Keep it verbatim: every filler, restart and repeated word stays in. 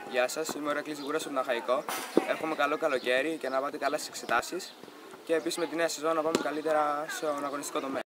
Γεια σας, είμαι ο Ηρακλής Γούρας από τον Αχαϊκό. Εύχομαι καλό καλοκαίρι και να πάτε καλά στις εξετάσεις και επίσης με τη νέα σεζόν να πάμε καλύτερα στον αγωνιστικό τομέα.